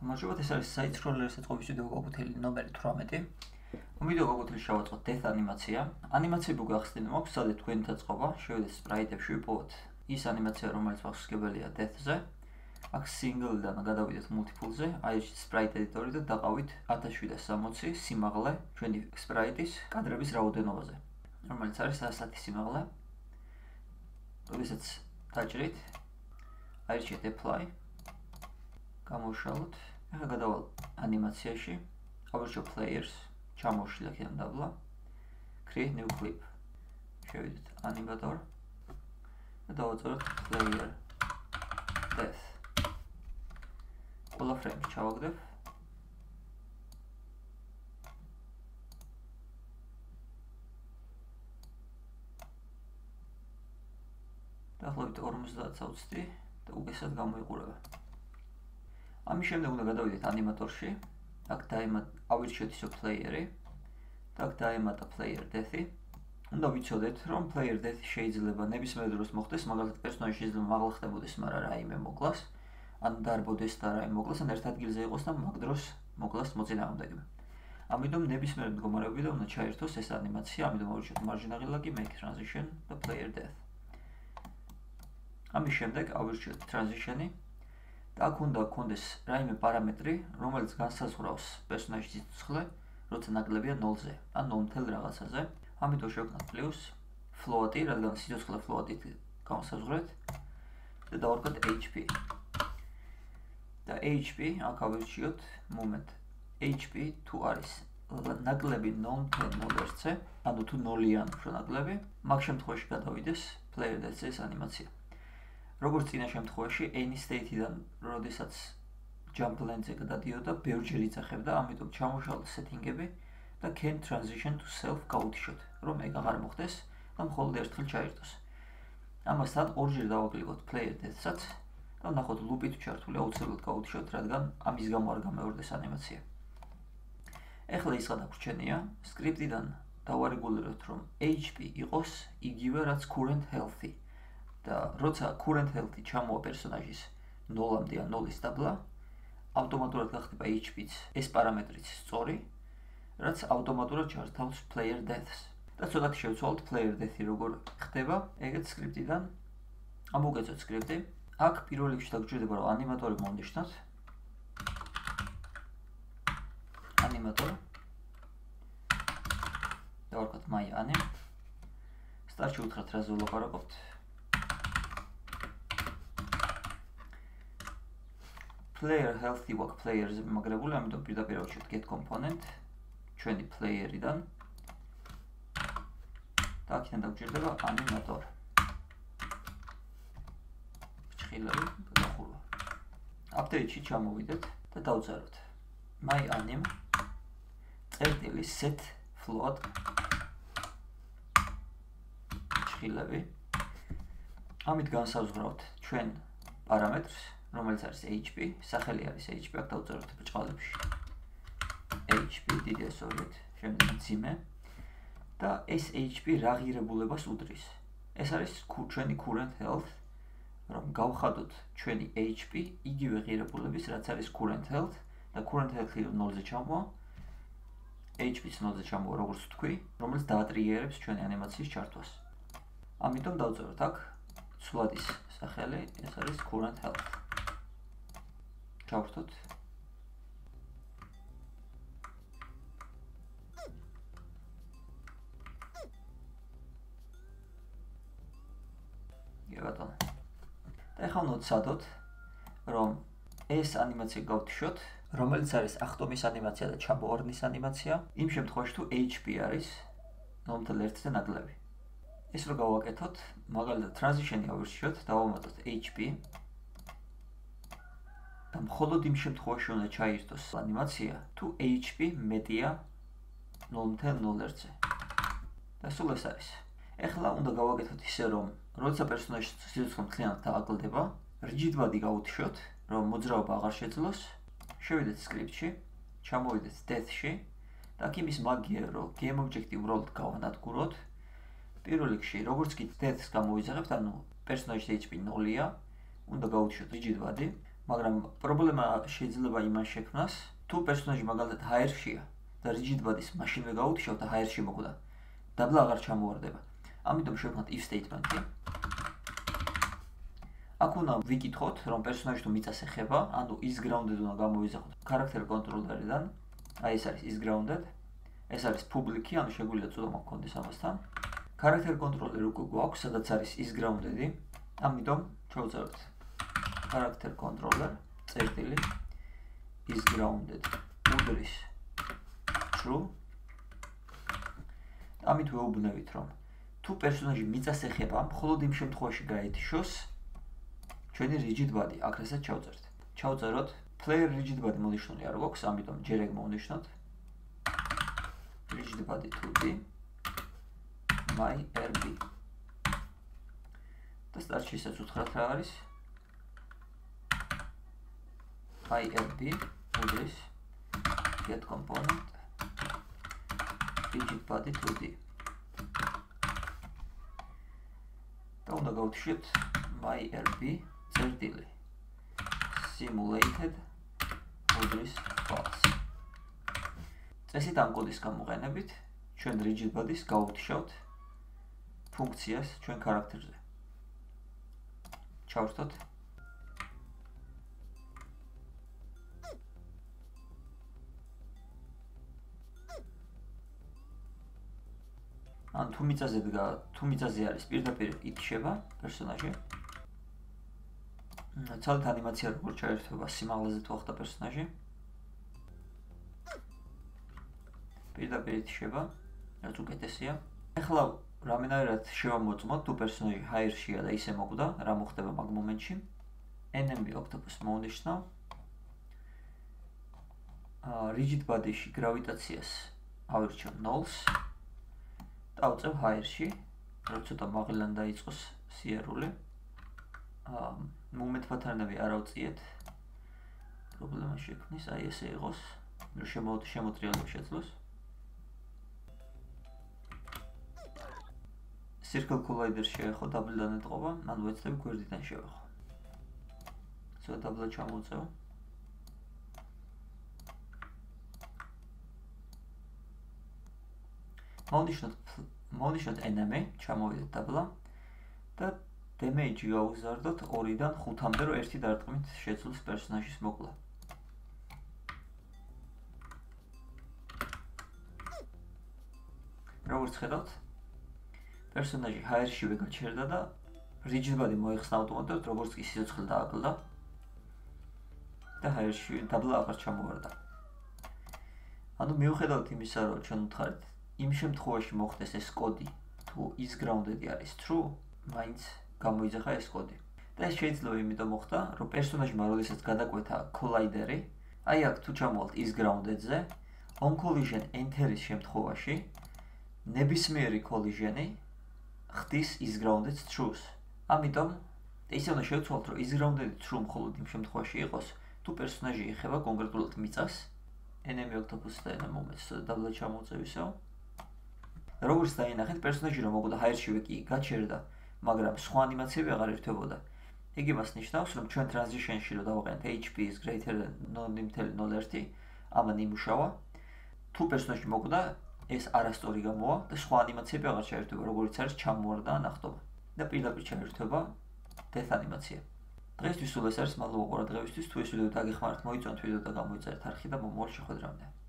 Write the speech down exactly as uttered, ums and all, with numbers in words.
გამარჯობათ, ეს არის side scroller-ს ეწყობის ვიდეო გაკვეთილი ნომერი თვრამეტი. ვიდეო გაკვეთილში შევაწყოთ death ანიმაცია. ანიმაციები გახსნილი მაქვს, სადაც თქვენი დაწყობა, შევიდეთ სპრაიტებში, ვიპოვოთ ის ანიმაცია, რომელიც მახსოვსებელია death-ზე. აქ single-დან გადავიდეთ multiple-ზე, აი ეს sprite editor-ი და დაყავით ათას შვიდას სამოცი სიმაღლე ჩვენი sprite-ის კადრების რაოდენობაზე, რომელიც არის ასეთი სიმაღლე. როდესაც დაჭრით, აირჩიეთ apply. გამოვშალოთ. ახლა გადავალ ანიმაციაში, ავირჩიო players, ჩამოვშლი აქედან დაბლა. create new clip. შევიდეთ animator და დავაწეროთ player death. ყველა frame ჩავაგდებ. დაახლოებით ორმოცდაათს ავწვდი და უგესად გამოიყურება. ამის შემდეგ უნდა გადავიდეთ ანიმატორში. აქ ავირჩიოთ ისო პლეიერი და აქ დაემატა player death-ი. უნდა ვიცოდეთ, რომ player death შეიძლება ნებისმიერ დროს მოხდეს, მაგალითად პერსონაჟი შეიძლება მაღლა ხდებოდეს, მაგრამ რაიმე მოკლას, ან დარბოდეს და რაიმე მოკლას, ან ერთ ადგილზე იყოს და მაგ დროს მოკლას მოწინააღმდეგე. ამიტომ ნებისმიერ მდგომარეობიდან უნდა ჩაერთოს ეს ანიმაცია, ამიტომ ავირჩიოთ margin აღილაკი, make transition და player death. ამის შემდეგ ავირჩიოთ transition-ი. და აქ უნდა გქონდეს რაიმე პარამეტრი, რომელიც განსაზღვრავს პერსონაჟის სიცოცხლე, როცა ნაკლებია ნოლზე, ან ნულ მთელ რაღაცაზე. ამიტომ შევქმნათ plus float-ი, რადგან სიცოცხლე float-ით განსაზღვრეთ და დავარქვათ H P. და H P აქ ავირჩიოთ moment. H P თუ არის ნაკლები ნულ მთელ ნოლზე, ანუ თუ ნოლიან უფრო ნაკლები, მაგ შემთხვევაში გადავიდეს player death-ის ანიმაცია. როგორც წინა შემთხვევაში, any state-დან, როდესაც jump lane-ზე გადადიოდა, ბევრჯერ იძახებდა, ამიტომ ჩამოშალოთ setting-ები და can transition to self გავუთიშოთ, რომ ეგ აღარ მოხდეს და მხოლოდ ერთხელ ჩაერთოს. ამასთან ორჯერ დავაკლიკოთ player death-საც და ვნახოთ loop-ით ჩართული აუცილებლად გავუთიშოთ, რადგან ამის გამო არ გამეორდეს ანიმაცია. ეხლა ის გადაგვრჩენია, script-დან დავარეგულირებთ, რომ H P იყოს იგივე, რაც current health-ი. და როცა current health-ი ჩამოვა პერსონაჟის ნოლამდე ან ნოლის დაბლა, ავტომატურად გახდება H P-ც ეს პარამეტრიც სწორი, რაც ავტომატურად ჩართავს player death-ს. და ცოტათი შევცვალოთ player death-ი როგორ ხდება, ეგეც script-დან. ამოვგეწოთ script-ი. აქ პირველ რიგში დაგჭირდება, რომ ანიმატორი მოვნიშნოთ. ანიმატორი. დავარქვათ my anim. სტარტში უთხრათ რაზე ვლაპარაკობთ. player healthy work players-ი მიგრებული, ამიტომ პირდაპირ ავჭირთ get component ჩვენი player-იდან. და აქედან დაგჭირდება animator. ფრჩხილები გადახურვა. update-ში ჩამოვიდეთ და დავწეროთ my anim წერტილი set float ფრჩხილები. ამით განსაზღვრავთ ჩვენ პარამეტრს, რომელიც არის H P, სახელი არის H P, აქ დავწეროთ ბრჭყალებში. H P დიდი ასობით, შემდეგ მძიმე და ეს H P რა ღირებულებას უდრის. ეს არის ჩვენი current health, რომ გავხადოთ ჩვენი H P იგივე ღირებულების, რაც არის current health და current health-ი ნოლზე ჩამოვა, H P-ც ნოლზე ჩამოვა, როგორც ვთქვი, რომელიც დაატრიგერებს ჩვენი ანიმაციის ჩართვას. ამიტომ დავწეროთ აქ ცვლადის სახელი, ეს არის current health. ჩავერთოთ. გებატონო. და ახლა უნდა ვცადოთ, რომ ეს ანიმაცია გავთიშოთ, რომელიც არის ახტომის ანიმაცია და ჩამოვარდნის ანიმაცია, იმ შემთხვევაში თუ H P არის ნულ მთელ ერთზე ნაკლები. ეს რო გავაკეთოთ, მაგალითად transition-ი ავირჩიოთ, დავამატოთ H P და მხოლოდ იმ შემთხვევაში უნდა ჩაირთოს ანიმაცია, თუ H P მეტია ნულ მთელ ერთზე. და სულ ეს არის. ეხლა უნდა გავაკეთოთ ისე, რომ როცა პერსონაჟის სიცოცხლე მთლიანად დააკლდება, რჯიდვადი გავუთიშოთ, რომ მოძრაობა აღარ შეძლოს. შევიდეთ script-ში, ჩამოვიდეთ death-ში და აქ იმის მაგია, რომ game object-ი უბრალოდ გავანადგუროთ. პირველ რიგში, როგორც კი death-ს გამოვიძახებთ, ანუ პერსონაჟის H P ნოლია, უნდა გავუთიშოთ რჯიდვადი. მაგრამ პრობლემა შეიძლება იმან შექმნას, თუ პერსონაჟი მაგალითად ჰაერშია და rigid body-ს მაშინვე გაუთიშავ და ჰაერში მოკვდა. დაბლა აღარ ჩამოვარდება. ამიტომ შევქმნათ if statement-ი. აქ უნდა ვიკითხოთ, რომ პერსონაჟი თუ მიწას ეხება, ანუ is grounded უნდა გამოვიზახოთ character controller-დან. აი ეს არის is grounded. ეს არის public-ი, ანუ შეგვიძლია წოდომა გქონდეს ამასთან. Character controller უკვე გვაქვს, სადაც არის is grounded-ი. ამიტომ შევწეროთ character controller წერტილი is grounded უდრის true. ამით ვეუბნებით, რომ თუ პერსონაჟი მიწას ეხება, მხოლოდ იმ შემთხვევაში გაეთიშოს ჩვენი rigid body, აქ რასაც ჩავწერთ. ჩავწეროთ player rigid body მონიშნული არ გვაქვს, ამიტომ ჯერ ეგ მოვნიშნოთ. rigid body to be my rb. და სტარტში ისაც უთხრათ რა არის. my rb უდრის get component rigid body to be. და უნდა გავუთიშოთ my rb წერტილი simulated უდრის false. წესით ამ კოდის გამოყენებით ჩვენ rigid body-ს გავუთიშავთ ფუნქციას ჩვენ ქარაქტერზე. ჩავრთოთ. ან თუ მიწაზე დგა, თუ მიწაზე არის, პირდაპირ ითიშება პერსონაჟი. ცალკე ანიმაცია როგორ ჩაერთვება სიმაღლეზე თუ ახდა პერსონაჟი. პირდაპირ ითიშება, რაც უკეთესია. ეხლა რამენაირად შევამოწმოთ, თუ პერსონაჟი ჰაერშია და ისე მოკვდა, რა მოხდება მაგ მომენტში. enemy octopus მოვნიშნავ. rigid body-ში gravitაციას ავირჩევ nulls. დავწევ ჰაერში, რომ ცოტა მაღლიდან დაიწყოს სიარული. moment pattern-ები არ ავწიეთ. პრობლემა შექმნის, აი ესე იყოს, რომ შემოტრიალებს შეძლოს. Circle collider შეეხო დაბლიდან ეტყობა, ანუ ვეცდები გვერდიდან შევეხო. ცოტა დაბლა ჩამოვწევ. მოვნიშნოთ მოვნიშნოთ enemy, ჩამოვიდეთ დაბლა და damage გავუზარდოთ ორიდან ხუთამდე, რომ ერთი დარტყმით შეძლოს პერსონაჟის მოკვლა. როგორც ხედავთ, პერსონაჟი ჰაერშივე გაჩერდა და rigid body მოიხსნა ავტომატურად, როგორც კი სიცოცხლე დააკლდა და ჰაერში დაბლა აღარ ჩამოვარდა. ანუ მიუხედავად იმისა, რომ ჩვენ ვთხარით იმ შემთხვევაში მოხდეს ეს კოდი, თუ is grounded არის true, მაინც გამოიძახა ეს კოდი. და ეს შეიძლება იმიტომ მოხდა, რომ პერსონაჟმა როდესაც გადაკვეთა collider-ი, აი აქ თუ ჩამოვალთ is grounded-ზე, on collision enter-ის შემთხვევაში ნებისმიერი collision-ი ხდის is grounded true-ს. ამიტომ ისე უნდა შევცვალოთ, რომ is grounded true მხოლოდ იმ შემთხვევაში იყოს, თუ პერსონაჟი ეხება კონკრეტულად მიწას. enemy octopus და enemy moments დაბლა ჩამოვწევ ისევ. როგორც დაინახეთ, პერსონაჟი რომ მოკვდა ჰაერშივე კი გაჩერდა, მაგრამ სხვა ანიმაციები აღარ ერთვებოდა. ეგ იმას ნიშნავს, რომ ჩვენ transition-ში რომ დავაყენეთ hp is greater than nul one, ამან იმუშავა. თუ პერსონაჟი მოკვდა, ეს არასწორი გამოვა და სხვა ანიმაციები აღარ ჩაერთვება, როგორც არის ჩამოვარდა ან ახტობა. და პირდაპირ ჩაერთვება death ანიმაცია. დღესთვის სულ ეს არის, მადლობა ყურადღებისთვის. თუ ეს ვიდეო დაგეხმართ, მოიწონთ ვიდეო და გამოიწერეთ არხი და მომავალ შეხვედრამდე.